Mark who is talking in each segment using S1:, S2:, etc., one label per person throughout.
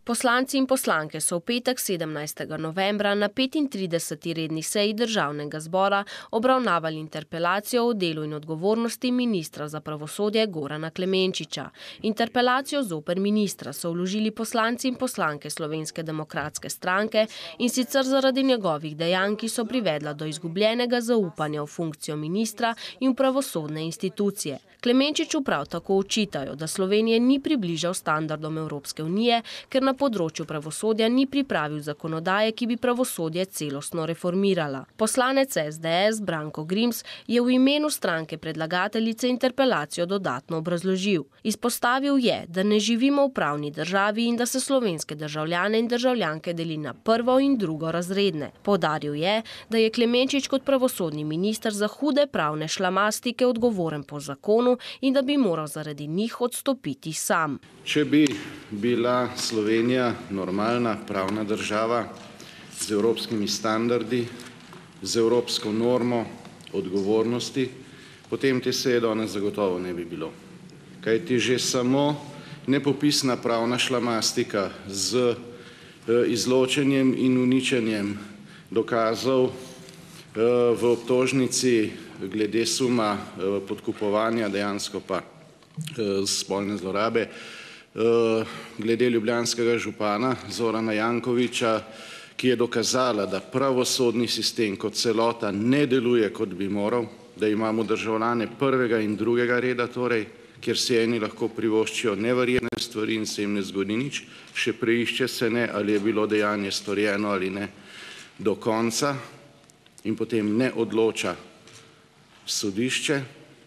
S1: Poslanci in poslanke so v petek 17. novembra na 35. redni seji Državnega zbora obravnavali interpelacijo o delu in odgovornosti ministra za pravosodje Gorana Klemenčiča. Interpelacijo zoper ministra so vložili poslanci in poslanke Slovenske demokratske stranke, in sicer zaradi njegovih dejanj, ki so privedla do izgubljenega zaupanja v funkcijo ministra in v pravosodne institucije. Klemenčiču prav tako očitajo, da Slovenije ni približal standardom Evropske unije, ker na področju pravosodja ni pripravil zakonodaje, ki bi pravosodje celostno reformirala. Poslanec SDS Branko Grims je v imenu stranke predlagateljice interpelacijo dodatno obrazložil. Izpostavil je, da ne živimo v pravni državi in da se slovenske državljane in državljanke deli na prvo in drugorazredne. Poudaril je, da je Klemenčič kot pravosodni minister za hude pravne šlamastike odgovoren po zakonu in da bi moral zaradi njih odstopiti sam.
S2: Če bi bila Slovenija normalna pravna država z evropskimi standardi, z evropsko normo odgovornosti, potem te seje danes zagotovo ne bi bilo. Kajti že samo nepopisna pravna šlamastika z izločenjem in uničenjem dokazov v obtožnici glede suma podkupovanja, dejansko pa spolne zlorabe, glede ljubljanskega župana Zorana Jankovića, ki je dokazala, da pravosodni sistem kot celota ne deluje, kot bi moral, da imamo državljane prvega in drugega reda, torej, kjer si eni lahko privoščijo neverjetne stvari in se jim ne zgodi nič, še preišče se ne, ali je bilo dejanje storjeno ali ne do konca, in potem ne odloča sodišče.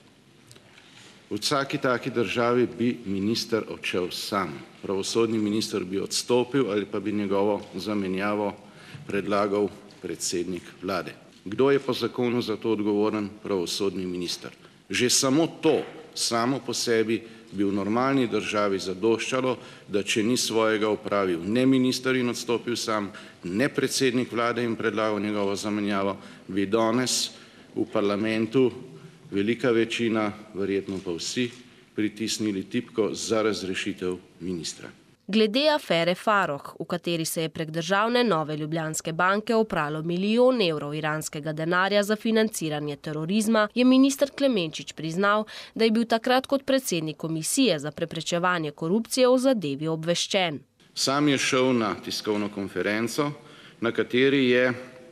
S2: V vsaki taki državi bi minister odšel sam. Pravosodni minister bi odstopil ali pa bi njegovo zamenjavo predlagal predsednik vlade. Kdo je po zakonu za to odgovoren? Pravosodni minister. Že samo to, samo po sebi, bi v normalni državi zadoščalo, da če ni svojega opravil ne minister in odstopil sam, ne predsednik vlade in predlagal njegovo zamenjavo, bi danes v parlamentu velika večina, verjetno pa vsi, pritisnili tipko za razrešitev ministra.
S1: Glede afere Farrokh, v kateri se je prek državne Nove Ljubljanske banke opralo milijon evrov iranskega denarja za financiranje terorizma, je minister Klemenčič priznal, da je bil takrat kot predsednik Komisije za preprečevanje korupcije o zadevi obveščen.
S2: Sam je šel na tiskovno konferenco, na kateri je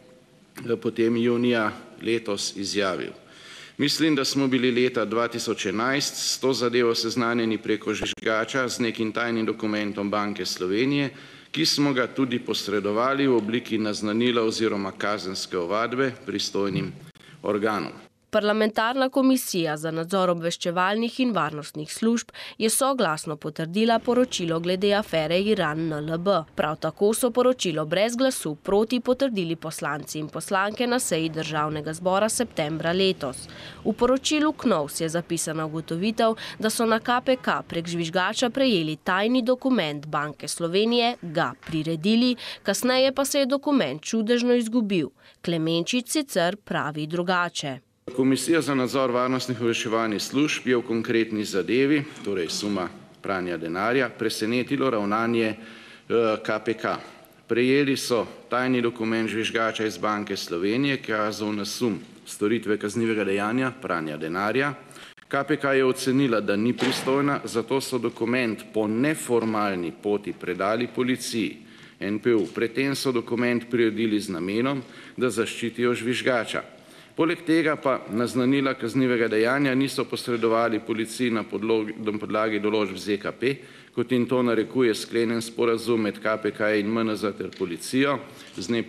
S2: potem junija letos izjavil: "Mislim, da smo bili leta 2011 s to zadevo seznanjeni preko žvižgača z nekim tajnim dokumentom Banke Slovenije, ki smo ga tudi posredovali v obliki naznanila oziroma kazenske ovadbe pristojnim organom."
S1: Parlamentarna komisija za nadzor obveščevalnih in varnostnih služb je soglasno potrdila poročilo glede afere Iran-NLB. Prav tako so poročilo brez glasu proti potrdili poslanci in poslanke na seji Državnega zbora septembra letos. V poročilu KNOVS je zapisana ugotovitev, da so na KPK prek žvižgača prejeli tajni dokument Banke Slovenije, ga priredili, kasneje pa se je dokument čudežno izgubil. Klemenčič sicer pravi drugače.
S2: Komisija za nadzor varnostnih obveščevalnih služb je v konkretni zadevi, torej suma pranja denarja, presenetilo ravnanje KPK. Prejeli so tajni dokument žvižgača iz Banke Slovenije, kazal na sum storitve kaznivega dejanja pranja denarja. KPK je ocenila, da ni pristojna, zato so dokument po neformalni poti predali policiji, NPU. Predtem so dokument priredili z namenom, da zaščitijo žvižgača. Poleg tega pa naznanila kaznivega dejanja niso posredovali policiji na podlagi določb ZKP, kot jim to narekuje sklenjen sporazum med KPK in MNZ ter policijo z dne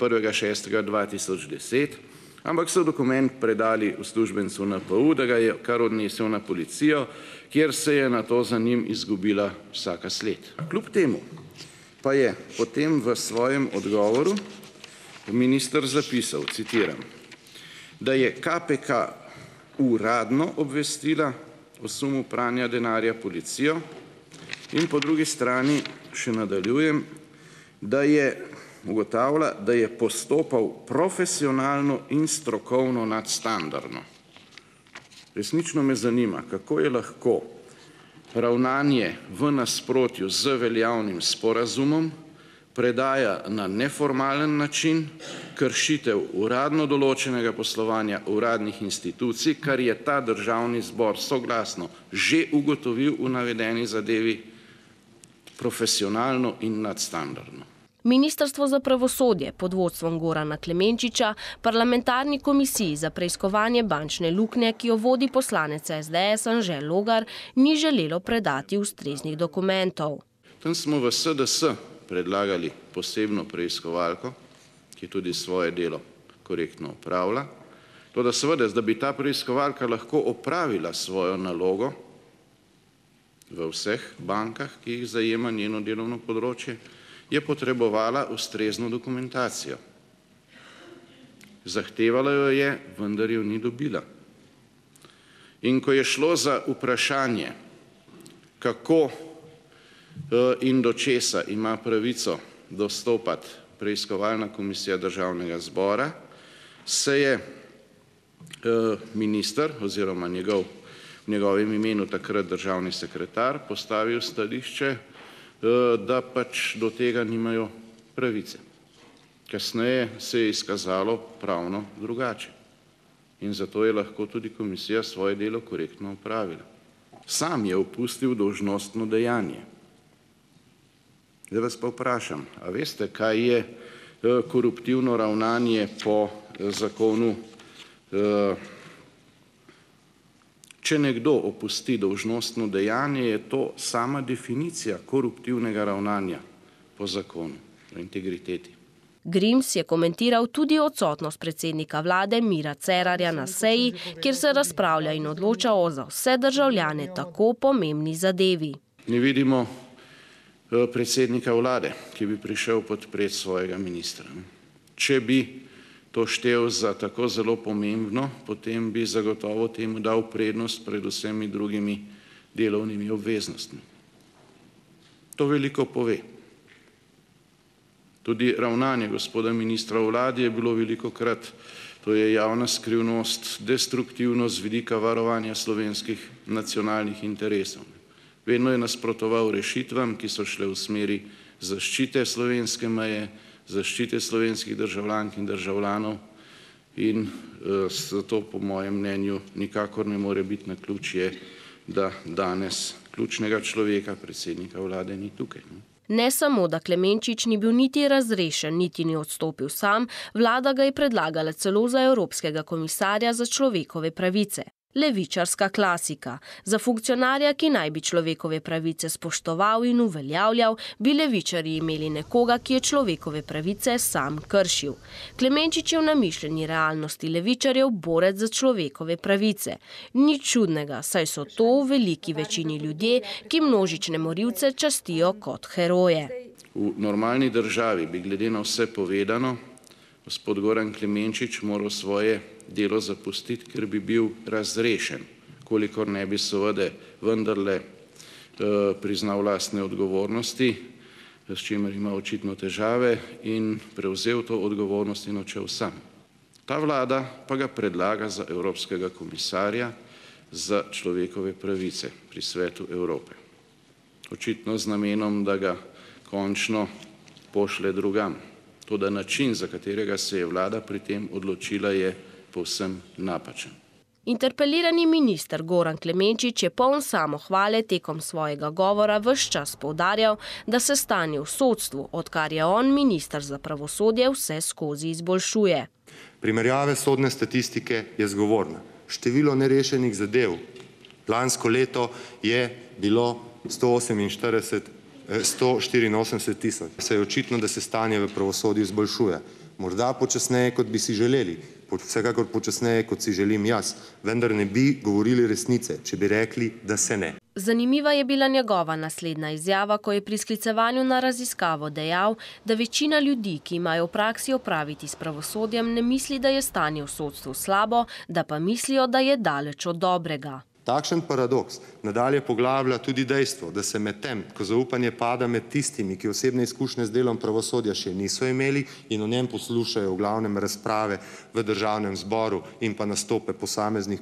S2: 1.6.2010, ampak so dokument predali uslužbencu NPU, da ga je kar odnesel na policijo, kjer se je nato za njim izgubila vsaka sled. Kljub temu pa je potem v svojem odgovoru minister zapisal, citiram, da je KPK uradno obvestila o sumu pranja denarja policijo, in po drugi strani še nadaljujem, da je ugotavlja, da je postopal profesionalno in strokovno nadstandardno. Resnično me zanima, kako je lahko ravnanje v nasprotju z veljavnim sporazumom predaja na neformalen način, kršitev uradno določenega poslovanja uradnih institucij, kar je ta državni zbor soglasno že ugotovil v navedeni zadevi, profesionalno in nadstandardno.
S1: Ministrstvo za pravosodje pod vodstvom Gorana Klemenčiča parlamentarni komisiji za preiskovanje bančne luknje, ki jo vodi poslanec SDS Anže Logar, ni želelo predati ustreznih dokumentov.
S2: Tam smo v SDS predlagali posebno preiskovalko, ki tudi svoje delo korektno opravlja. Toda seveda, da bi ta preiskovalka lahko opravila svojo nalogo v vseh bankah, ki jih zajema njeno delovno področje, je potrebovala ustrezno dokumentacijo. Zahtevala jo je, vendar jo ni dobila. In ko je šlo za vprašanje, kako in do česa ima pravico dostopati preiskovalna komisija Državnega zbora, se je minister oziroma v njegovem imenu takrat državni sekretar postavil stališče, da pač do tega nimajo pravice. Kasneje se je izkazalo pravno drugače. In zato je lahko tudi komisija svoje delo korektno opravila. Sam je opustil dolžnostno dejanje. Zdaj vas pa vprašam, a veste, kaj je koruptivno ravnanje po zakonu? Če nekdo opusti dolžnostno dejanje, je to sama definicija koruptivnega ravnanja po zakonu o integriteti.
S1: Grims je komentiral tudi odsotnost predsednika vlade Mira Cerarja na seji, kjer se razpravlja in odloča o za vse državljane tako pomembni zadevi.
S2: Ne vidimo predsednika vlade, ki bi prišel podpreti svojega ministra. Če bi to štel za tako zelo pomembno, potem bi zagotovo temu dal prednost pred vsemi drugimi delovnimi obveznostmi. To veliko pove. Tudi ravnanje gospoda ministra v vladi je bilo velikokrat, to je javna skrivnost, destruktivno z vidika varovanja slovenskih nacionalnih interesov. Vedno je nasprotoval rešitvam, ki so šle v smeri zaščite slovenske meje, zaščite slovenskih državljank in državljanov in zato po mojem mnenju nikakor ne more biti naključje, da danes ključnega človeka, predsednika vlade, ni tukaj.
S1: Ne samo, da Klemenčič ni bil niti razrešen, niti ni odstopil sam, vlada ga je predlagala celo za evropskega komisarja za človekove pravice. Levičarska klasika. Za funkcionarja, ki naj bi človekove pravice spoštoval in uveljavljal, bi levičarji imeli nekoga, ki je človekove pravice sam kršil. Klemenčič je v namišljeni realnosti levičarjev borec za človekove pravice. Nič čudnega, saj so to v veliki večini ljudje, ki množične morilce častijo kot heroje.
S2: V normalni državi bi glede na vse povedano gospod Goran Klemenčič moral svoje delo zapustiti, ker bi bil razrešen, kolikor ne bi seveda vendarle priznal lastne odgovornosti, s čimer ima očitno težave, in prevzel to odgovornost in odšel sam. Ta vlada pa ga predlaga za evropskega komisarja za človekove pravice pri Svetu Evrope. Očitno z namenom, da ga končno pošlje drugam. Toda način, za katerega se je vlada pri tem odločila, je povsem napačen.
S1: Interpelirani minister Goran Klemenčič je poln samohvale tekom svojega govora ves čas poudarjal, da se stanje v sodstvu, odkar je on minister za pravosodje, vse skozi izboljšuje.
S3: Primerjave sodne statistike je zgovorna. Število nerešenih zadev lansko leto je bilo 184 tisoč. Se je očitno, da se stanje v pravosodju izboljšuje. Morda počasneje, kot bi si želeli, vsekakor počasneje, kot si želim jaz, vendar ne bi govorili resnice, če bi rekli, da se ne.
S1: Zanimiva je bila njegova naslednja izjava, ko je pri sklicevanju na raziskavo dejal, da večina ljudi, ki imajo v praksi opraviti s pravosodjem, ne misli, da je stanje v sodstvu slabo, da pa mislijo, da je daleč od dobrega.
S3: Takšen paradoks nadalje poglablja tudi dejstvo, da se med tem, ko zaupanje pada med tistimi, ki osebne izkušnje z delom pravosodja še niso imeli in o njem poslušajo v glavnem razprave v Državnem zboru in pa nastope posameznih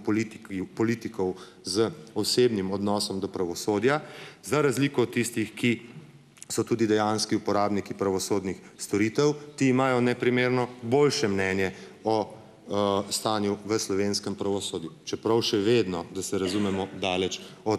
S3: politikov z osebnim odnosom do pravosodja, za razliko od tistih, ki so tudi dejanski uporabniki pravosodnih storitev. Ti imajo neprimerno boljše mnenje o stanju v slovenskem pravosodju, čeprav še vedno, da se razumemo, daleč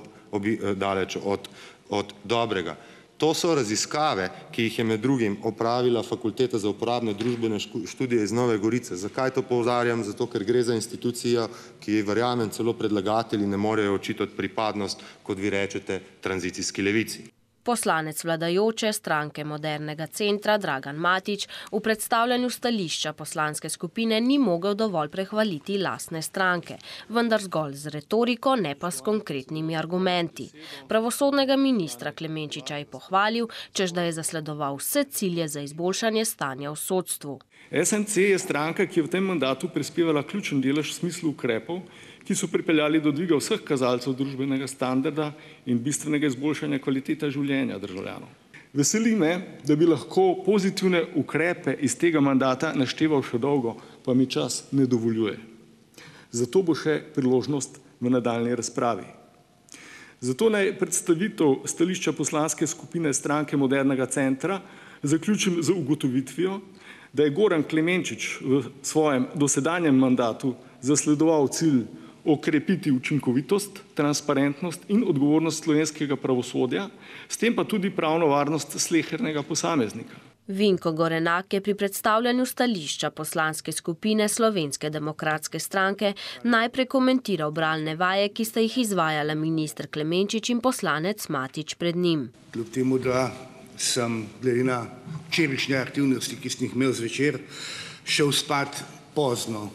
S3: od dobrega. To so raziskave, ki jih je med drugim opravila Fakulteta za uporabne družbene študije iz Nove Gorice. Zakaj to poudarjam? Zato, ker gre za institucijo, ki verjamem celo predlagatelji ne morejo očitati pripadnost, kot vi rečete, tranzicijski levici.
S1: Poslanec vladajoče stranke Modernega centra Dragan Matić v predstavljanju stališča poslanske skupine ni mogel dovolj prehvaliti lastne stranke, vendar zgolj z retoriko, ne pa s konkretnimi argumenti. Pravosodnega ministra Klemenčiča je pohvalil, češ da je zasledoval vse cilje za izboljšanje stanja v sodstvu.
S4: SMC je stranka, ki je v tem mandatu prispevala ključen delež v smislu ukrepov, ki so pripeljali do dviga vseh kazalcev družbenega standarda in bistvenega izboljšanja kvalitete življenja državljanov. Veseli me, da bi lahko pozitivne ukrepe iz tega mandata našteval še dolgo, pa mi čas ne dovoljuje. Zato bo še priložnost v nadaljnji razpravi. Zato naj predstavitev stališča poslanske skupine stranke Modernega centra zaključim z ugotovitvijo, da je Goran Klemenčič v svojem dosedanjem mandatu zasledoval cilj okrepiti učinkovitost, transparentnost in odgovornost slovenskega pravosodja, s tem pa tudi pravno varnost slehernega posameznika.
S1: Vinko Gorenak je pri predstavljanju stališča poslanske skupine Slovenske demokratske stranke najprej komentiral bralne vaje, ki sta jih izvajala minister Klemenčič in poslanec Matić pred njim.
S5: Kljub temu, da sem glede na včerajšnje aktivnosti, ki sem jih imel zvečer, šel spat pozno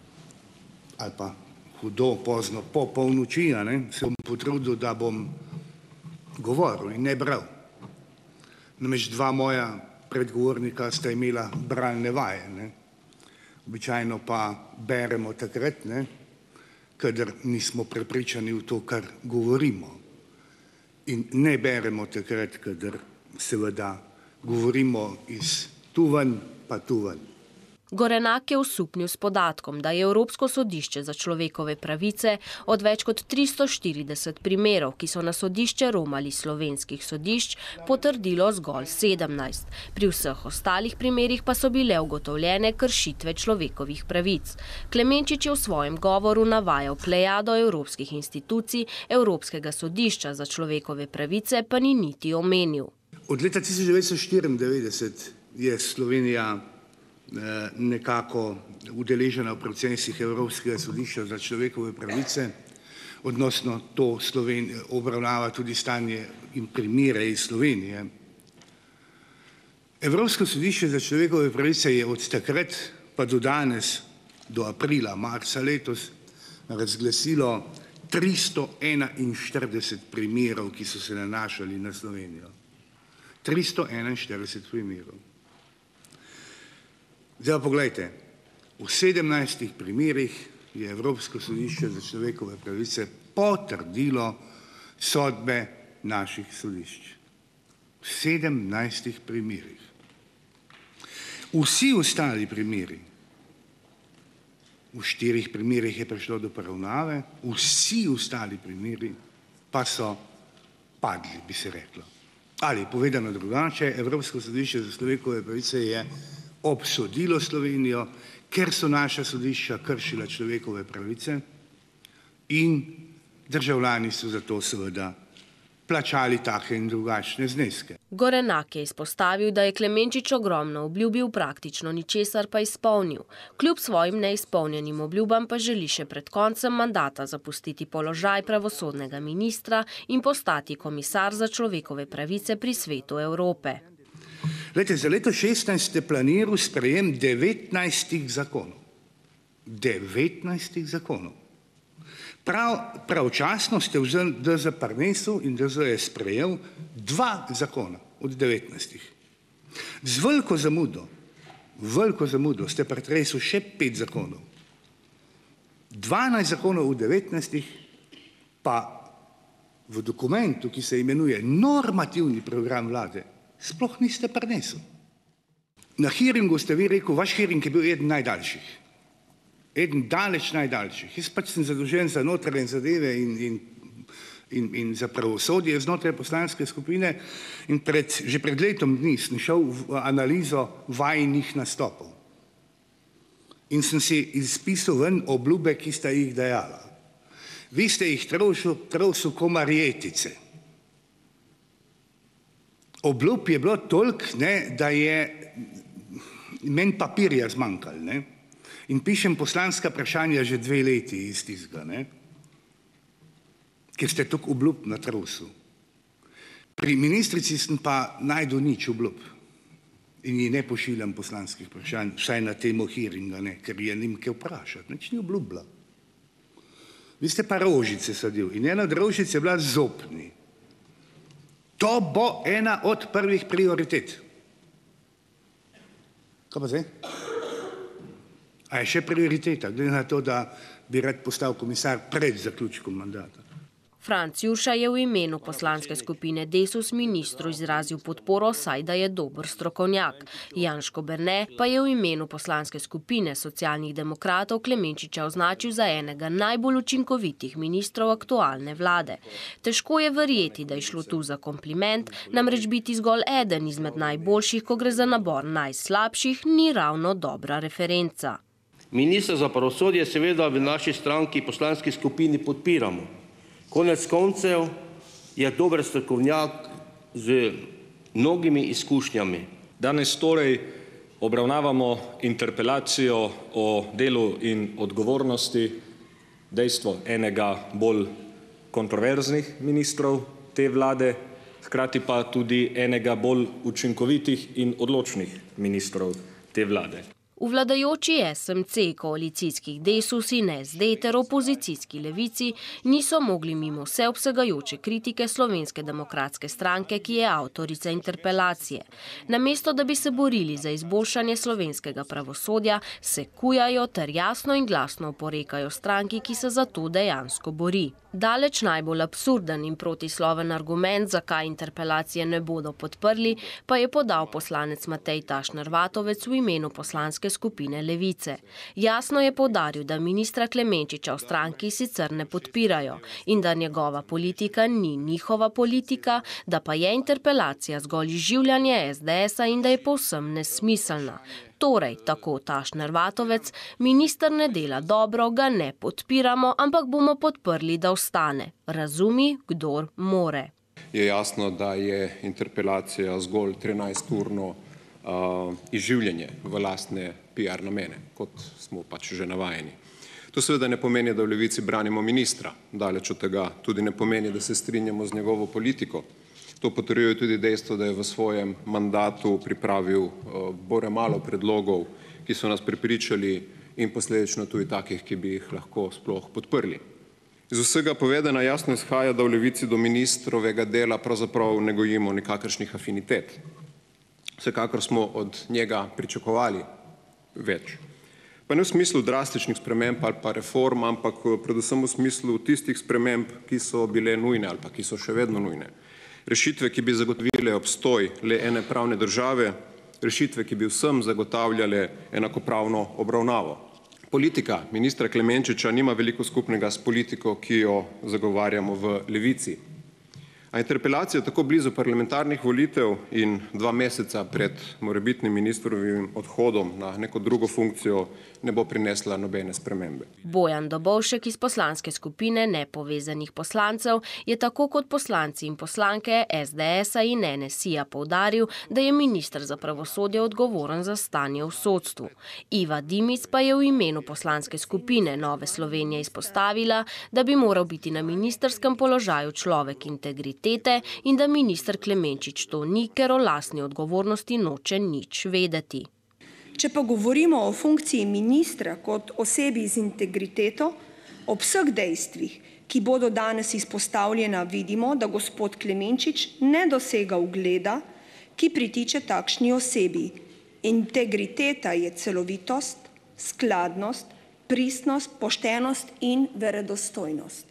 S5: ali pa hudo pozno po polnoči, se bom potrudil, da bom govoril in ne bral. Namreč dva moja predgovornika sta imela bralne vaje. Običajno pa beremo takrat, kadar nismo prepričani v to, kar govorimo. In ne beremo takrat, kadar seveda govorimo iz tu ven pa tu ven.
S1: Gorenak je osupnil s podatkom, da je Evropsko sodišče za človekove pravice od več kot 340 primerov, ki so na sodišče romali slovenskih sodišč, potrdilo zgolj 17. Pri vseh ostalih primerih pa so bile ugotovljene kršitve človekovih pravic. Klemenčič je v svojem govoru navajal plejado evropskih institucij, Evropskega sodišča za človekove pravice pa ni niti omenil.
S5: Od leta 1994 je Slovenija nekako udeležena v procesih Evropskega sodišča za človekove pravice, odnosno to obravnava tudi stanje in primere iz Slovenije. Evropsko sodišče za človekove pravice je od takrat pa do danes, do aprila, marca letos, razglasilo 341 primerov, ki so se nanašali na Slovenijo. 341 primerov. Zdaj pa poglejte, v 17 primerih je Evropsko sodišče za človekove pravice potrdilo sodbe naših sodišč. V 17 primerih. Vsi ostali primeri, v 4 primerih je prišlo do poravnave, vsi ostali primeri pa so padli, bi se reklo. Ali povedano drugače, Evropsko sodišče za človekove pravice je obsodilo Slovenijo, ker so naša sodišča kršila človekove pravice in državljani so zato seveda plačali take in drugačne zneske.
S1: Gorenak je izpostavil, da je Klemenčič ogromno obljubil, praktično ničesar pa izpolnil. Kljub svojim neizpolnjenim obljubam pa želi še pred koncem mandata zapustiti položaj pravosodnega ministra in postati komisar za človekove pravice pri Svetu Evrope.
S5: Glejte, za leto 2016 ste planirali sprejem 19 zakonov. 19 zakonov. Pravčasno ste vzeli DZ prinesel in DZ je sprejel 2 zakona od 19. Z veliko zamudo ste pretresli še 5 zakonov. 12 zakonov v 19 pa v dokumentu, ki se imenuje normativni program vlade, sploh niste prinesli. Na hearingu ste vi rekel, vaš hearing je bil eden najdaljših. Eden daleč najdaljših. Jaz pač sem zadolžen za notranje zadeve in in za pravosodje znotraj poslanske skupine in že pred letom dni sem šel v analizo vajinih nastopov. In sem si izpisal ven obljube, ki sta jih dajala. Vi ste jih trosil ko marjetice. Obljub je bilo toliko, da je meni papirja zmanjkalo. In pišem poslanska vprašanja že 2 leti iz tistega, ker ste toliko obljub natrusil. Pri ministrici sem pa najdel nič obljub. In ji ne pošiljam poslanskih vprašanj, vsaj na temo hearinga, ker je nim kaj vprašati. Nič ni obljubila. Vi ste pa rožice sadil in ena od rožic je bila zopni. To bo ena od prvih prioritet. Kaj pa zdaj? A je še prioriteta, glede na to, da bi rad postal komisar pred zaključkom mandata?
S1: Franc Jurša je v imenu poslanske skupine Desus ministru izrazil podporo, saj da je dober strokovnjak. Janško Berne pa je v imenu poslanske skupine Socialnih demokratov Klemenčiča označil za enega najbolj učinkovitih ministrov aktualne vlade. Težko je verjeti, da je šlo tu za kompliment, namreč biti zgolj eden izmed najboljših, ko gre za nabor najslabših, ni ravno dobra referenca.
S6: Ministra za pravosodje seveda v naši stranki poslanski skupini podpiramo. Konec koncev je dober strokovnjak z mnogimi izkušnjami.
S7: Danes torej obravnavamo interpelacijo o delu in odgovornosti, dejstvo enega bolj kontroverznih ministrov te vlade, hkrati pa tudi enega bolj učinkovitih in odločnih ministrov te vlade.
S1: V vladajoči SMC, koalicijskih Desus in SD ter opozicijski Levici niso mogli mimo vseobsegajoče kritike Slovenske demokratske stranke, ki je avtorica interpelacije. Namesto, da bi se borili za izboljšanje slovenskega pravosodja, se kujajo ter jasno in glasno oporekajo stranki, ki se za to dejansko bori. Daleč najbolj absurden in protisloven argument, zakaj interpelacije ne bodo podprli, pa je podal poslanec Matej Tašner Vatovec v imenu poslanske skupine Levice. Jasno je poudaril, da ministra Klemenčiča v stranki sicer ne podpirajo in da njegova politika ni njihova politika, da pa je interpelacija zgolj izživljanje SDS-a in da je povsem nesmiselna. Torej, tako Tašner Vatovec, minister ne dela dobro, ga ne podpiramo, ampak bomo podprli, da ostane. Razumi, kdor more.
S8: Je jasno, da je interpelacija zgolj 13-urno izživljanje v lastne PR namene, kot smo pač že navajeni. To seveda ne pomeni, da v Levici branimo ministra, daleč od tega, tudi ne pomeni, da se strinjamo z njegovo politiko. To potrjuje tudi dejstvo, da je v svojem mandatu pripravil bore malo predlogov, ki so nas prepričali in posledično tudi takih, ki bi jih lahko sploh podprli. Iz vsega povedana jasno izhaja, da v Levici do ministrovega dela pravzaprav ne gojimo nikakršnih afinitet. Vsekakor smo od njega pričakovali več. Pa ne v smislu drastičnih sprememb ali pa reform, ampak predvsem v smislu tistih sprememb, ki so bile nujne ali pa ki so še vedno nujne. Rešitve, ki bi zagotovile obstoj le ene pravne države, rešitve, ki bi vsem zagotavljale enakopravno obravnavo. Politika ministra Klemenčiča nima veliko skupnega s politiko, ki jo zagovarjamo v Levici. A interpelacija tako blizu parlamentarnih volitev in 2 meseca pred morebitnim ministrovim odhodom na neko drugo funkcijo ne bo prinesla nobene spremembe.
S1: Bojan Dobovšek iz poslanske skupine nepovezanih poslancev je tako kot poslanci in poslanke SDS-a in NSI-ja poudaril, da je minister za pravosodje odgovoren za stanje v sodstvu. Iva Dimic pa je v imenu poslanske skupine Nove Slovenije izpostavila, da bi moral biti na ministrskem položaju človek integritete in da minister Klemenčič to ni, ker o lastni odgovornosti noče nič vedeti.
S9: Če pa govorimo o funkciji ministra kot osebi z integriteto, ob vseh dejstvih, ki bodo danes izpostavljena, vidimo, da gospod Klemenčič ne dosega ugleda, ki pritiče takšni osebi. Integriteta je celovitost, skladnost, pristnost, poštenost in verodostojnost.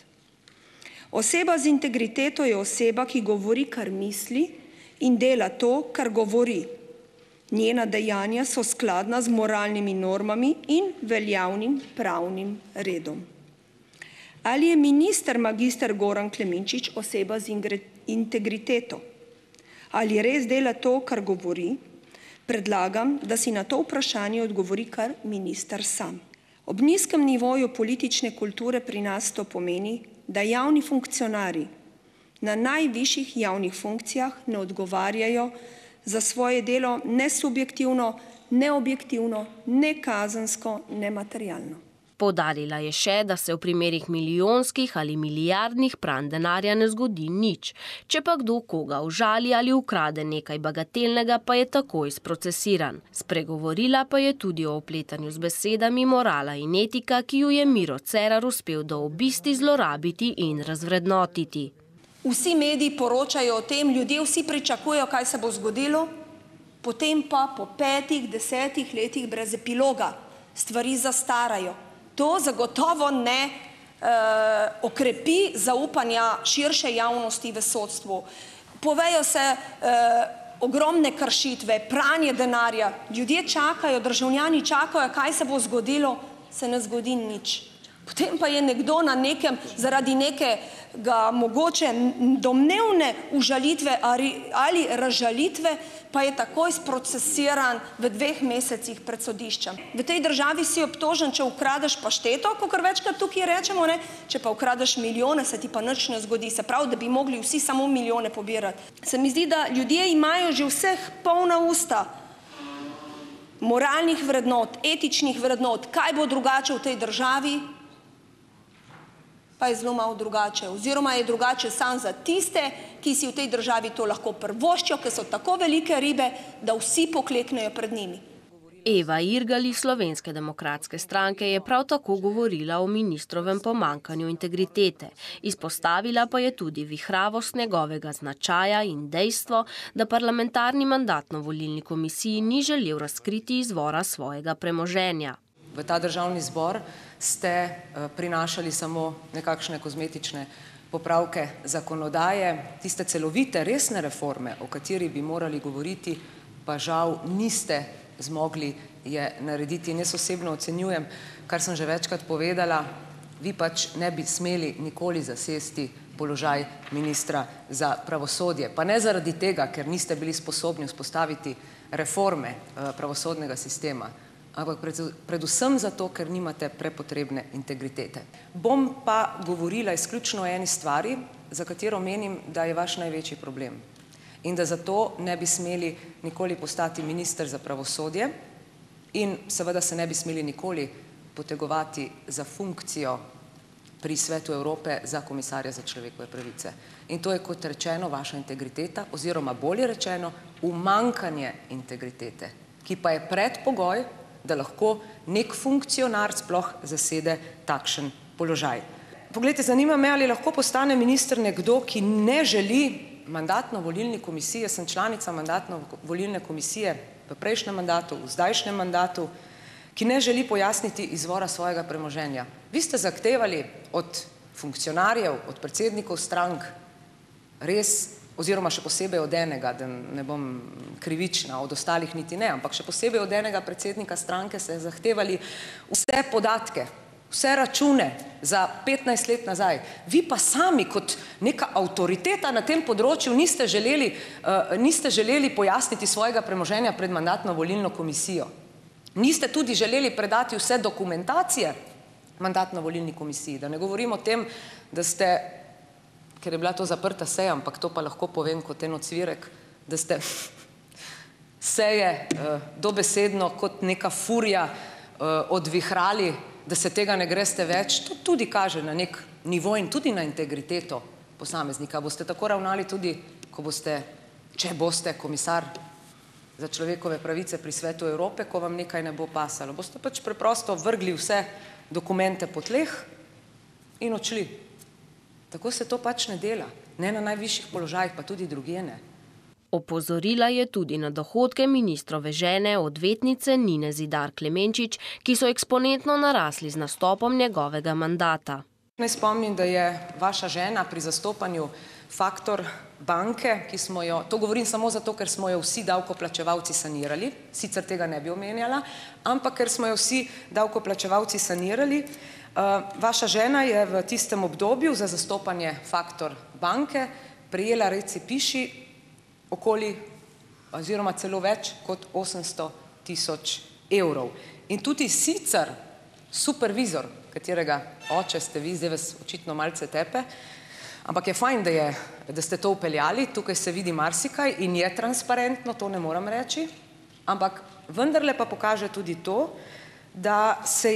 S9: Oseba z integriteto je oseba, ki govori, kar misli in dela to, kar govori. Njena dejanja so skladna z moralnimi normami in veljavnim pravnim redom. Ali je minister magister Goran Klemenčič oseba z integriteto? Ali res dela to, kar govori? Predlagam, da si na to vprašanje odgovori kar minister sam. Ob nizkem nivoju politične kulture pri nas to pomeni, da javni funkcionarji na najvišjih javnih funkcijah ne odgovarjajo za svoje delo ne subjektivno, ne objektivno, ne kazensko, ne materialno.
S1: Poudarila je še, da se v primerih milijonskih ali milijardnih pranj denarja ne zgodi nič. Če pa kdo koga užali ali ukrade nekaj bagatelnega, pa je takoj sprocesiran. Spregovorila pa je tudi o opletanju z besedami morala in etika, ki ju je Miro Cerar uspel do obisti zlorabiti in razvrednotiti.
S9: Vsi mediji poročajo o tem, ljudje vsi pričakujejo, kaj se bo zgodilo, potem pa po 5, 10 letih brez epiloga stvari zastarajo. To zagotovo ne okrepi zaupanja širše javnosti v sodstvu. Povejo se ogromne kršitve, pranje denarja. Ljudje čakajo, državljani čakajo, kaj se bo zgodilo, se ne zgodi nič. Potem pa je nekdo na nekem, zaradi nekega mogoče domnevne užalitve ali razžalitve, pa je takoj sprocesiran v 2 mesecih pred sodiščem. V tej državi si obtožen, če ukradeš pašteto, kakor večkrat tukaj rečemo, ne? Če pa ukradeš milijone, se ti pa nič ne zgodi. Se pravi, da bi mogli vsi samo milijone pobirati. Se mi zdi, da ljudje imajo že vseh polna usta moralnih vrednot, etičnih vrednot, kaj bo drugače v tej državi, pa je zelo malo drugače. Oziroma je drugače samo za tiste, ki si v tej državi to lahko privoščijo, ker so tako velike ribe, da vsi pokleknejo pred njimi.
S1: Eva Irgl iz Slovenske demokratske stranke je prav tako govorila o ministrovem pomanjkanju integritete. Izpostavila pa je tudi vihravost njegovega značaja in dejstvo, da parlamentarni mandatno-volilni komisiji ni želel razkriti izvora svojega premoženja.
S10: V ta državni zbor ste prinašali samo nekakšne kozmetične popravke zakonodaje, tiste celovite, resne reforme, o kateri bi morali govoriti, pa žal niste zmogli je narediti. In jaz osebno ocenjujem, kar sem že večkrat povedala, vi pač ne bi smeli nikoli zasesti položaj ministra za pravosodje. Pa ne zaradi tega, ker niste bili sposobni vzpostaviti reforme pravosodnega sistema, ampak predvsem zato, ker nimate prepotrebne integritete. Bom pa govorila izključno o eni stvari, za katero menim, da je vaš največji problem. In da zato ne bi smeli nikoli postati minister za pravosodje in seveda se ne bi smeli nikoli potegovati za funkcijo pri Svetu Evrope za komisarja za človekove pravice. In to je, kot rečeno, vaša integriteta, oziroma bolje rečeno, umanjkanje integritete, ki pa je predpogoj, da lahko nek funkcionar sploh zasede takšen položaj. Poglejte, zanima me, ali lahko postane minister nekdo, ki ne želi mandatno-volilni komisiji, jaz sem članica mandatno-volilne komisije v prejšnjem mandatu, v zdajšnjem mandatu, ki ne želi pojasniti izvora svojega premoženja. Vi ste zahtevali od funkcionarjev, od predsednikov strank, res, oziroma še posebej od enega, da ne bom krivična, od ostalih niti ne, ampak še posebej od enega predsednika stranke se zahtevali vse podatke, vse račune za 15 let nazaj. Vi pa sami kot neka avtoriteta na tem področju niste želeli pojasniti svojega premoženja pred mandatno-volilno komisijo. Niste tudi želeli predati vse dokumentacije mandatno-volilni komisiji. Da ne govorim o tem, da ste, ker je bila to zaprta seja, ampak to pa lahko povem kot en ocvirek, da ste seje dobesedno kot neka furija odvihrali, da se tega ne greste več. To tudi kaže na nek nivo in tudi na integriteto posameznika. Boste tako ravnali tudi, ko boste, če boste komisar za človekove pravice pri Svetu Evrope, ko vam nekaj ne bo pasalo. Boste pač preprosto vrgli vse dokumente po tleh in odšli. Tako se to pač ne dela. Ne na najvišjih položajih, pa tudi drugje ne.
S1: Opozorila je tudi na dohodke ministrove žene, odvetnice Nine Zidar Klemenčič, ki so eksponentno narasli z nastopom njegovega mandata.
S10: Naj spomnim, da je vaša žena pri zastopanju Faktor banke, ki smo jo, to govorim samo zato, ker smo jo vsi davkoplačevalci sanirali, sicer tega ne bi omenjala, ampak ker smo jo vsi davkoplačevalci sanirali, Vaša žena je v tistem obdobju za zastopanje Faktor banke prejela, reci piši, okoli oziroma celo več kot 800.000 evrov. In tudi sicer supervizor, katerega oče ste vi, zdaj vas očitno malce tepe, ampak je fajn, da ste to vpeljali, tukaj se vidi marsikaj in je transparentno, to ne moram reči, ampak vendarle pa pokaže tudi to, da so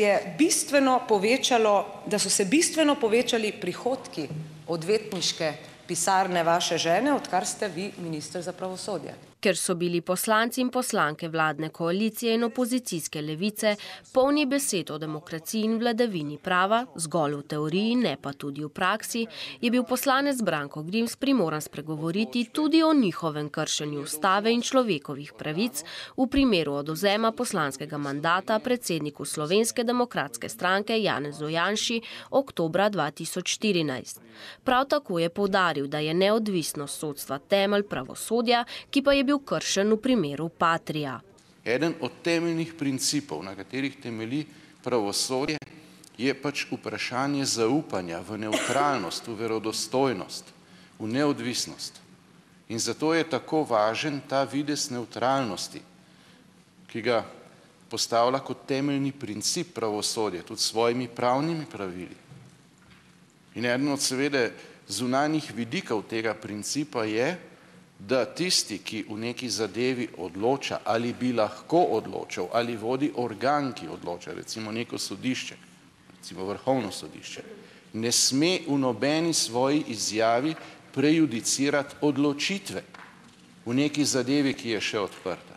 S10: se bistveno povečali prihodki odvetniške pisarne vaše žene, odkar ste vi minister za pravosodje.
S1: Ker so bili poslanci in poslanke vladne koalicije in opozicijske levice polni besed o demokraciji in vladavini prava, zgolj v teoriji, ne pa tudi v praksi, je bil poslanec Branko Grims primoran spregovoriti tudi o njihovem kršenju ustave in človekovih pravic v primeru odvzema poslanskega mandata predsedniku Slovenske demokratske stranke Janezu Janši oktobra 2014. Prav tako je poudaril, da je neodvisnost sodstva temelj pravosodja, ki pa je bil kršen v primeru Patria.
S2: Eden od temeljnih principov, na katerih temelji pravosodje, je pač vprašanje zaupanja v nevtralnost, v verodostojnost, v neodvisnost. In zato je tako važen ta videz nevtralnosti, ki ga postavlja kot temeljni princip pravosodja, tudi s svojimi pravnimi pravili. In eden od seveda zunanjih vidikov tega principa je, da tisti, ki v neki zadevi odloča ali bi lahko odločal ali vodi organ, ki odloča, recimo neko sodišče, recimo Vrhovno sodišče, ne sme v nobeni svoji izjavi prejudicirati odločitve v neki zadevi, ki je še odprta.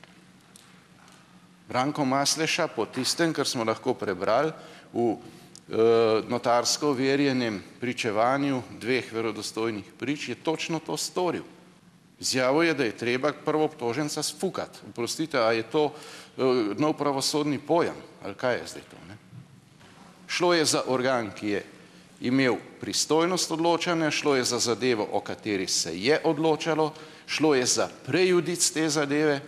S2: Branko Masleša po tistem, kar smo lahko prebrali v notarsko overjenem pričevanju dveh verodostojnih prič, je točno to storil. Izjavil je, da je treba prvoobtoženca sfukati. Oprostite, a je to nov pravosodni pojem? Ali kaj je zdaj to? Ne? Šlo je za organ, ki je imel pristojnost odločanja, šlo je za zadevo, o kateri se je odločalo, šlo je za prejudic te zadeve.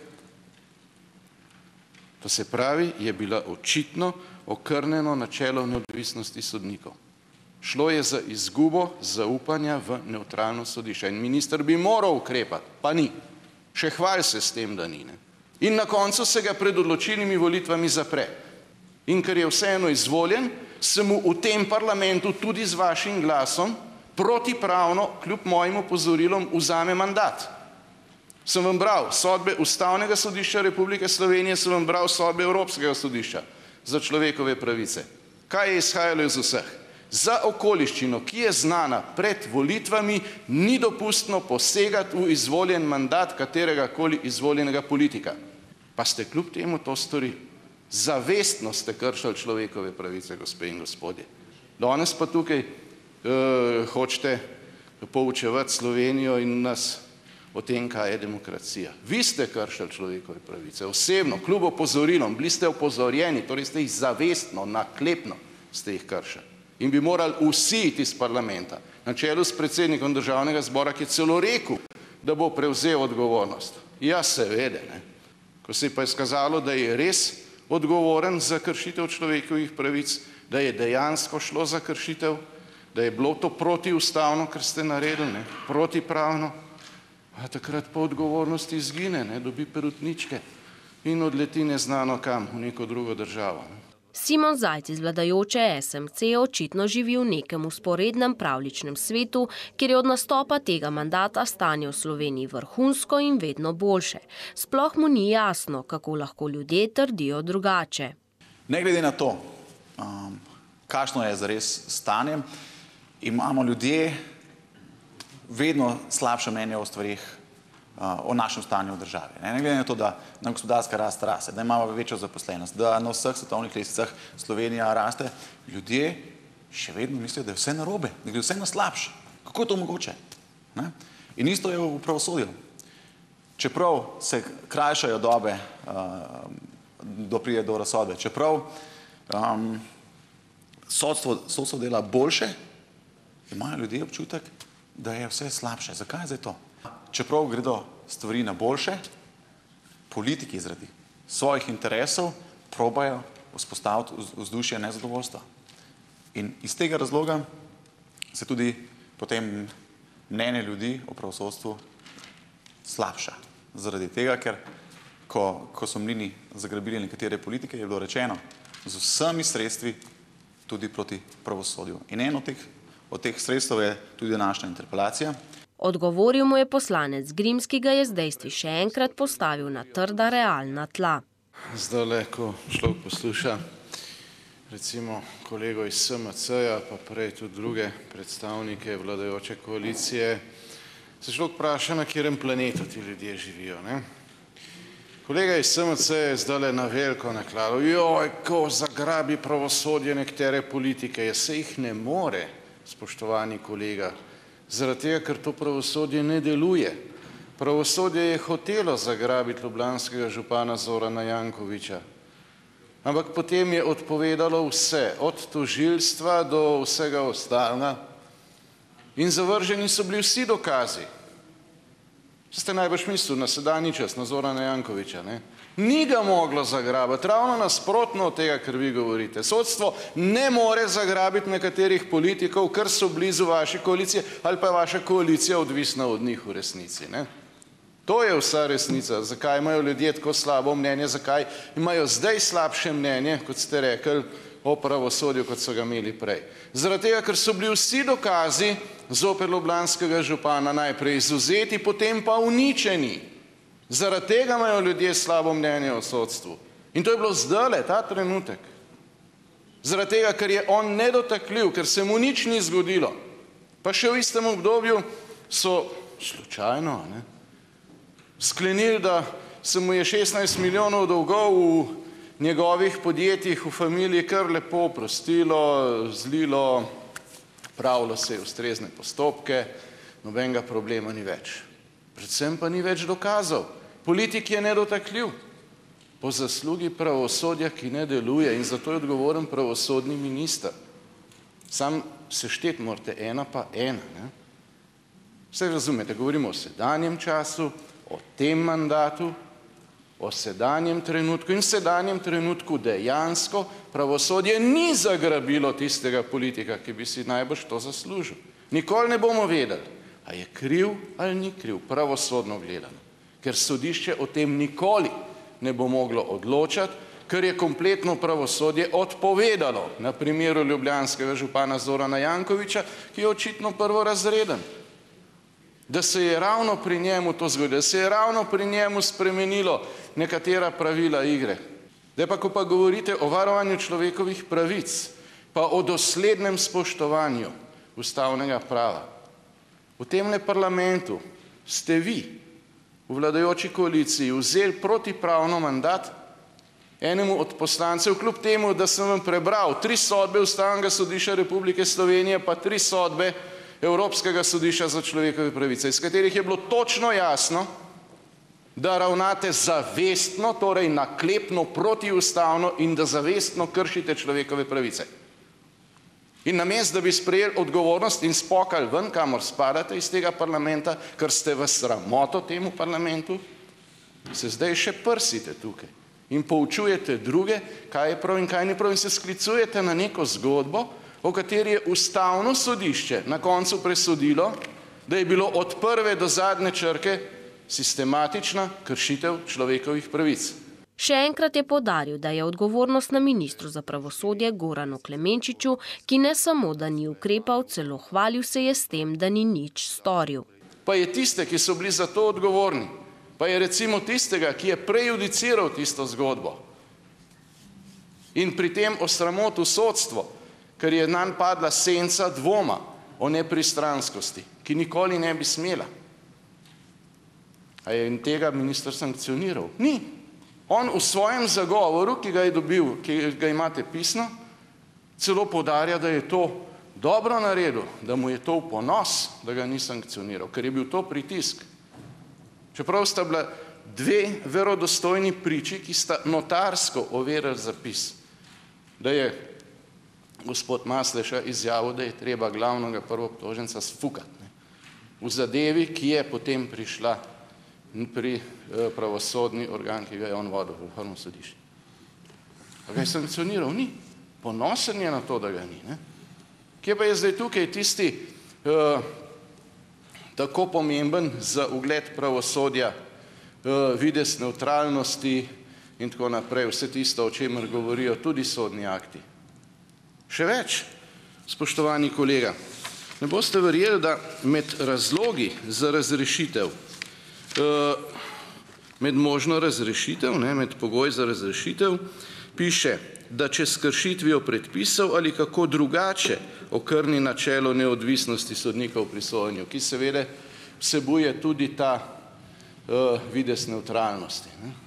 S2: To se pravi, je bila očitno okrnjeno načelo neodvisnosti sodnikov. Šlo je za izgubo zaupanja v nevtralno sodišče. In minister bi moral ukrepati, pa ni. Še hvali se s tem, da ni. Ne? In na koncu se ga pred odločilnimi volitvami zapre. In ker je vseeno izvoljen, se mu v tem parlamentu tudi z vašim glasom protipravno, kljub mojim opozorilom, vzame mandat. Sem vam bral sodbe Ustavnega sodišča Republike Slovenije, sem vam bral sodbe Evropskega sodišča za človekove pravice. Kaj je izhajalo iz vseh? Za okoliščino, ki je znana pred volitvami, ni dopustno posegati v izvoljen mandat kateregakoli izvoljenega politika. Pa ste kljub temu to storili. Zavestno ste kršili človekove pravice, gospe in gospodje. Danes pa tukaj hočete poučevati Slovenijo in nas o tem, kaj je demokracija. Vi ste kršili človekove pravice, osebno, kljub opozorilom, bili ste opozorjeni, torej ste jih zavestno, naklepno ste jih kršili. In bi morali vsi iti iz parlamenta, na čelu s predsednikom Državnega zbora, ki je celo rekel, da bo prevzel odgovornost. Ja, seveda, ne. Ko se je pa izkazalo, da je res odgovoren za kršitev človekovih pravic, da je dejansko šlo za kršitev, da je bilo to protiustavno, kar ste naredili, ne, protipravno, a takrat pa odgovornosti izgine, ne, dobi perutničke in odleti neznano kam, v neko drugo državo. Ne.
S1: Simon Zajc iz vladajoče SMC očitno živi v nekem vzporednem pravličnem svetu, kjer je od nastopa tega mandata stanje v Sloveniji vrhunsko in vedno boljše. Sploh mu ni jasno, kako lahko ljudje trdijo drugače.
S11: Ne glede na to, kakšno je zares stanje, imamo ljudje vedno slabše mnenje o stvarih, o našem stanju v državi. Ne glede na to, da nam gospodarska rast raste, da imamo večjo zaposlenost, da na vseh svetovnih lestvicah Slovenija raste, ljudje še vedno mislijo, da je vse narobe, da je vse na slabše. Kako je to mogoče? Ne? In isto je v pravosodju. Čeprav se krajšajo dobe, do pride do razsodbe, čeprav sodstvo dela boljše, imajo ljudje občutek, da je vse slabše. Zakaj je zdaj to? Čeprav gredo stvari na boljše, politiki zaradi svojih interesov probajo vzpostaviti vzdušje nezadovoljstva. In iz tega razloga se tudi potem mnenje ljudi o pravosodstvu slabša. Zaradi tega, ker ko so mlini zagrabili nekatere politike, je bilo rečeno z vsemi sredstvi tudi proti pravosodju. In eno od teh sredstev je tudi današnja interpelacija.
S1: Odgovoril mu je poslanec Grims, ki ga je z dejstvi še enkrat postavil na trda realna tla.
S2: Zdajle, ko človek posluša recimo kolego iz SMC-ja, pa prej tudi druge predstavnike vladajoče koalicije, se človek vpraša, na katerem planetu ti ljudje živijo, ne? Kolega iz SMC je zdajle na veliko nakladal, joj, ko zagrabi pravosodje nekatere politike, ja se jih ne more, spoštovani kolega, zaradi tega, ker to pravosodje ne deluje. Pravosodje je hotelo zagrabiti ljubljanskega župana Zorana Jankovića, ampak potem je odpovedalo vse, od tožilstva do vsega ostalega in zavrženi so bili vsi dokazi. Ste najbrž mislili na sedanji čas, na Zorana Jankovića, ne? Ni ga moglo zagrabiti, ravno nasprotno od tega, kar vi govorite. Sodstvo ne more zagrabiti nekaterih politikov, ker so blizu vaše koalicije, ali pa je vaša koalicija odvisna od njih v resnici, ne? To je vsa resnica, zakaj imajo ljudje tako slabo mnenje, zakaj imajo zdaj slabše mnenje, kot ste rekli, o pravosodju, kot so ga imeli prej. Zaradi tega, ker so bili vsi dokazi zoper ljubljanskega župana najprej izvzeti, potem pa uničeni. Zaradi tega imajo ljudje slabo mnenje o sodstvu. In to je bilo zdajle, ta trenutek. Zaradi tega, ker je on nedotakljiv, ker se mu nič ni zgodilo. Pa še v istem obdobju so slučajno, ne, sklenili, da se mu je 16 milijonov dolgov v njegovih podjetjih v familiji kar lepo oprostilo, zlilo, pravilo se je ustrezne postopke, nobenega problema ni več. Predvsem pa ni več dokazov. Politik je nedotakljiv po zaslugi pravosodja, ki ne deluje, in zato je odgovoren pravosodni minister. Sam sešteti morate ena pa ena, ne? Vse razumete, govorimo o sedanjem času, o tem mandatu, o sedanjem trenutku, in v sedanjem trenutku dejansko pravosodje ni zagrabilo tistega politika, ki bi si najbrž to zaslužil. Nikoli ne bomo vedeli, a je kriv ali ni kriv, pravosodno gledano. Ker sodišče o tem nikoli ne bo moglo odločati, ker je kompletno pravosodje odpovedalo na primeru ljubljanskega župana Zorana Jankovića, ki je očitno prvorazreden. Da se je ravno pri njemu to zgodilo, da se je ravno pri njemu spremenilo nekatera pravila igre. Zdaj pa, ko pa govorite o varovanju človekovih pravic, pa o doslednem spoštovanju ustavnega prava, v temle parlamentu ste vi v vladajoči koaliciji vzeli protipravno mandat enemu od poslancev, kljub temu, da sem vam prebral 3 sodbe Ustavnega sodišča Republike Slovenije, pa 3 sodbe Evropskega sodišča za človekove pravice, iz katerih je bilo točno jasno, da ravnate zavestno, torej naklepno, protiustavno in da zavestno kršite človekove pravice. In namesto, da bi sprejeli odgovornost in spokali ven, kamor spadate iz tega parlamenta, ker ste v sramoto temu parlamentu, se zdaj še prsite tukaj in poučujete druge, kaj je prav in kaj ni prav, in se sklicujete na neko zgodbo, o kateri je Ustavno sodišče na koncu presodilo, da je bilo od prve do zadnje črke sistematična kršitev človekovih pravic.
S1: Še enkrat je poudaril, da je odgovornost na ministru za pravosodje Goranu Klemenčiču, ki ne samo, da ni ukrepal, celo hvalil se je s tem, da ni nič storil.
S2: Pa je tiste, ki so bili za to odgovorni, pa je recimo tistega, ki je prejudiciral tisto zgodbo in pri tem osramotil sodstvo, ker je nanj padla senca dvoma o nepristranskosti, ki nikoli ne bi smela. A je tega minister sankcioniral? Ni. On v svojem zagovoru, ki ga je dobil, ki ga imate pisno, celo poudarja, da je to dobro naredil, da mu je to v ponos, da ga ni sankcioniral, ker je bil to pritisk. Čeprav sta bila 2 verodostojni priči, ki sta notarsko overili zapis, da je gospod Masleša izjavil, da je treba glavnega prvoobtoženca sfukati v zadevi, ki je potem prišla pri pravosodni organ, ki ga je on vodil v Vrhovnem sodišču. A ga je sankcioniral? Ni. Ponosen je na to, da ga ni, ne? Kje pa je zdaj tukaj tisti tako pomemben za ugled pravosodja, videz nevtralnosti in tako naprej, vse tisto, o čemer govorijo tudi sodni akti. Še več, spoštovani kolega, ne boste verjeli, da med razlogi za razrešitev, med možno razrešitev, med pogoj za razrešitev, piše, da če s kršitvijo predpisov ali kako drugače okrni načelo neodvisnosti sodnikov pri sojenju, ki seveda vsebuje tudi ta videz nevtralnosti.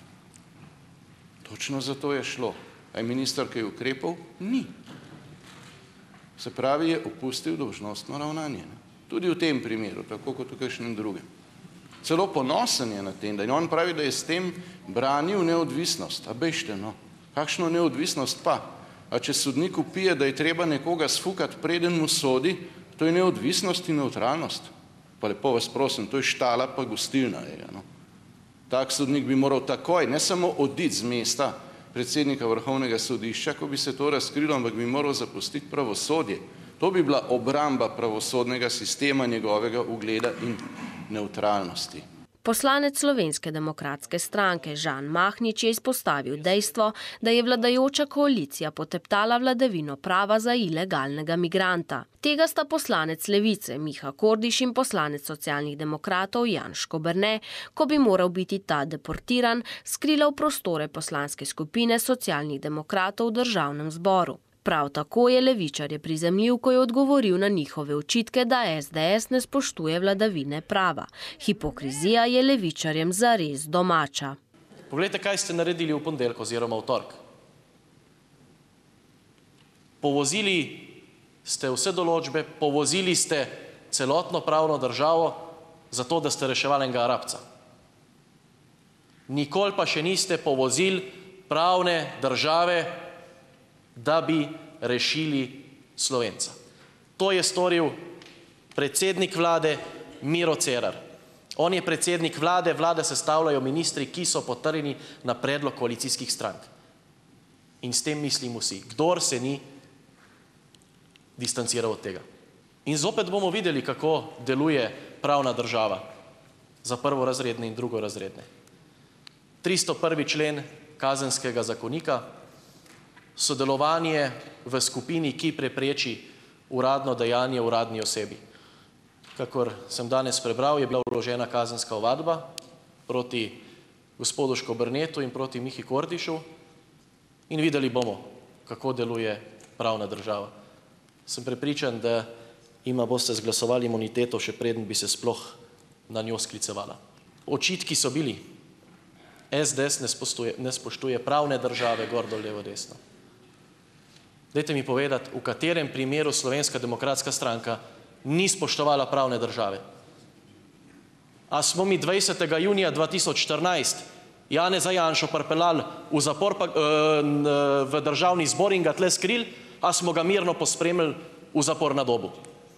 S2: Točno zato je šlo. A je minister kaj ukrepal? Ni. Se pravi, je opustil dolžnostno ravnanje. Tudi v tem primeru, tako kot v kakšnem drugem. Celo ponosen je na tem, da on pravi, da je s tem branil neodvisnost. A bežte, no. Kakšno neodvisnost pa? A če sodnik vpije, da je treba nekoga sfukati, preden mu sodi, to je neodvisnost in nevtralnost. Pa lepo vas prosim, to je štala pa gostilna. Tak sodnik bi moral takoj, ne samo oditi z mesta predsednika Vrhovnega sodišča, ko bi se to razkrilo, ampak bi moral zapustiti pravosodje. To bi bila obramba pravosodnega sistema, njegovega ugleda in nevtralnosti.
S1: Poslanec Slovenske demokratske stranke Žan Mahnič je izpostavil dejstvo, da je vladajoča koalicija poteptala vladavino prava za ilegalnega migranta. Tega sta poslanec Levice Miha Kordiš in poslanec Socialnih demokratov Jan Škoberne, ko bi moral biti ta deportiran, skrila v prostore poslanske skupine Socialnih demokratov v Državnem zboru. Prav tako je levičarje prizemljil, ko je odgovoril na njihove očitke, da SDS ne spoštuje vladavine prava. Hipokrizija je levičarjem zares domača.
S12: Poglejte, kaj ste naredili v ponedeljek oziroma v torek. Povozili ste vse določbe, povozili ste celotno pravno državo zato, da ste reševali enega Arabca. Nikoli pa še niste povozili pravne države, da bi rešili Slovenca. To je storil predsednik vlade Miro Cerar. On je predsednik vlade, vlade sestavljajo ministri, ki so potrjeni na predlog koalicijskih strank. In s tem mislim vsi, kdor se ni distanciral od tega. In zopet bomo videli, kako deluje pravna država za prvorazredne in drugorazredne. 301. člen Kazenskega zakonika, sodelovanje v skupini, ki prepreči uradno dejanje uradni osebi. Kakor sem danes prebral, je bila vložena kazenska ovadba proti gospodu Škobernetu in proti Mihi Kordišu in videli bomo, kako deluje pravna država. Sem prepričan, da ima boste zglasovali imuniteto, še preden bi se sploh na njo sklicevala. Očitki so bili, SDS ne spoštuje pravne države, gor dol, levo, desno. Dajte mi povedati, v katerem primeru Slovenska demokratska stranka ni spoštovala pravne države. A smo mi 20. junija 2014 Janeza Janšo pripeljali v zapor v Državni zbor in ga tle skrili, a smo ga mirno pospremili v zapor na Dobu?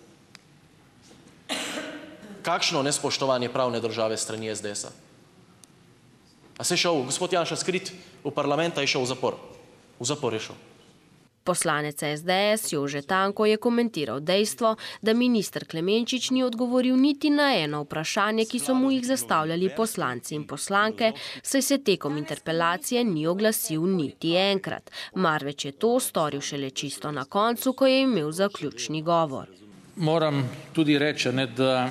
S12: Kakšno nespoštovanje pravne države strani SDS-a? A se je šel gospod Janša skrit v parlament, a je šel v zapor? V zapor je šel.
S1: Poslanec SDS Jože Tanko je komentiral dejstvo, da minister Klemenčič ni odgovoril niti na eno vprašanje, ki so mu jih zastavljali poslanci in poslanke, saj se tekom interpelacije ni oglasil niti enkrat. Marveč je to storil šele čisto na koncu, ko je imel zaključni govor.
S13: Moram tudi reči, da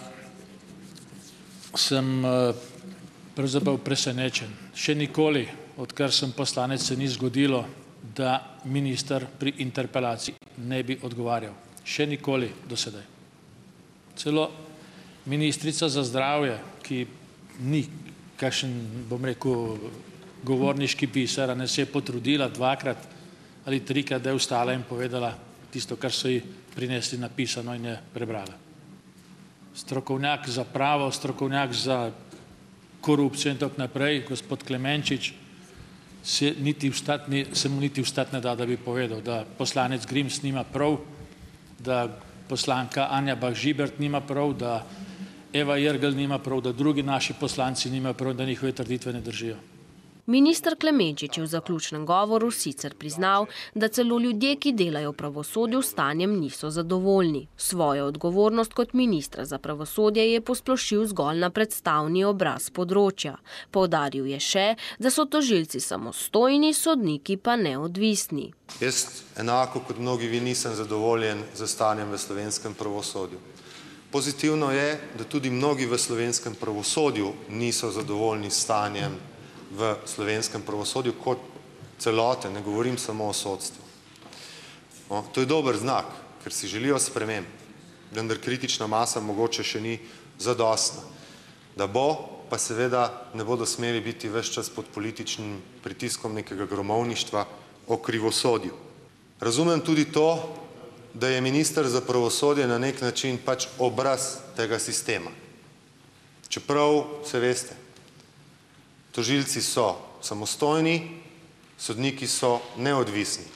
S13: sem pravzaprav presenečen. Še nikoli, odkar sem poslanec, se ni zgodilo, da minister pri interpelaciji ne bi odgovarjal. Še nikoli do sedaj. Celo ministrica za zdravje, ki ni kakšen, bom rekel, govorniški pisar, se je potrudila dvakrat ali trikrat, da je vstala in povedala tisto, kar so ji prinesli napisano in je prebrala. Strokovnjak za pravo, strokovnjak za korupcijo in tako naprej, gospod Klemenčič, se mu niti vstati ne da, da bi povedal, da poslanec Grims nima prav, da poslanka Anja Bah Žibert nima prav, da Eva Irgl nima prav, da drugi naši poslanci nimajo prav, da njihove trditve ne držijo.
S1: Minister Klemenčič je v zaključnem govoru sicer priznal, da celo ljudje, ki delajo v pravosodju, s stanjem niso zadovoljni. Svojo odgovornost kot ministra za pravosodje je posplošil zgolj na predstavni obraz področja. Poudaril je še, da so tožilci samostojni, sodniki pa neodvisni.
S3: Jaz enako kot mnogi vi nisem zadovoljen z stanjem v slovenskem pravosodju. Pozitivno je, da tudi mnogi v slovenskem pravosodju niso zadovoljni s stanjem v slovenskem pravosodju kot celote, ne govorim samo o sodstvu. To je dober znak, ker si želijo sprememb, vendar kritična masa mogoče še ni zadostna. Da bo, pa seveda ne bodo smeli biti ves čas pod političnim pritiskom nekega gromovništva o krivosodju. Razumem tudi to, da je minister za pravosodje na nek način pač obraz tega sistema. Čeprav, se veste, tožilci so samostojni, sodniki so neodvisni.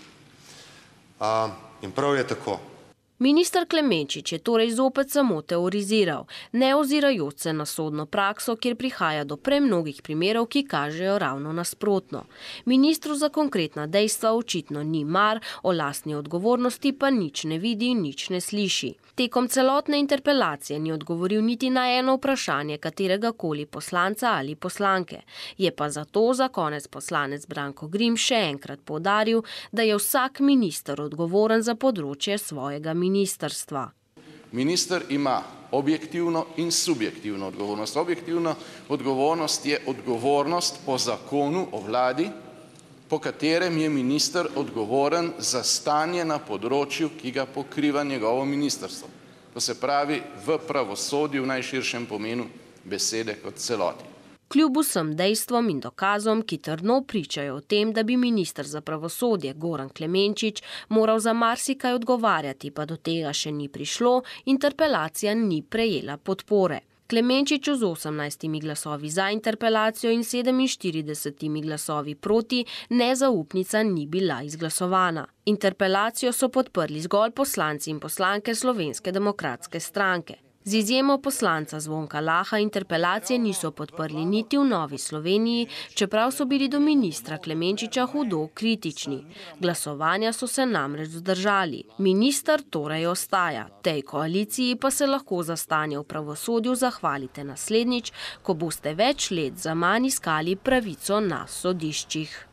S3: In prav je tako.
S1: Minister Klemenčič je torej zopet samo teoriziral, ne ozirajoč se na sodno prakso, kjer prihaja do premnogih primerov, ki kažejo ravno nasprotno. Ministru za konkretna dejstva očitno ni mar, o lastni odgovornosti pa nič ne vidi in nič ne sliši. Tekom celotne interpelacije ni odgovoril niti na eno vprašanje katerega koli poslanca ali poslanke. Je pa zato za konec poslanec Branko Grims še enkrat poudaril, da je vsak minister odgovoren za področje svojega ministrstva.
S2: Minister ima objektivno in subjektivno odgovornost. Objektivna odgovornost je odgovornost po zakonu o vladi, po katerem je minister odgovoren za stanje na področju, ki ga pokriva njegovo ministrstvo. To se pravi v pravosodju v najširšem pomenu besede kot celoti.
S1: Kljub vsem dejstvom in dokazom, ki trdno pričajo o tem, da bi minister za pravosodje Goran Klemenčič moral za marsikaj odgovarjati, pa do tega še ni prišlo, interpelacija ni prejela podpore. Klemenčiču z 18 glasovi za interpelacijo in 47 glasovi proti nezaupnica ni bila izglasovana. Interpelacijo so podprli zgolj poslanci in poslanke Slovenske demokratske stranke. Z izjemo poslanca Zvonka Laha interpelacije niso podprli niti v Novi Sloveniji, čeprav so bili do ministra Klemenčiča hudo kritični. Glasovanja so se namreč vzdržali. Minister torej ostaja. Tej koaliciji pa se lahko za stanje v pravosodju zahvalite naslednjič, ko boste več let zaman iskali pravico na sodiščih.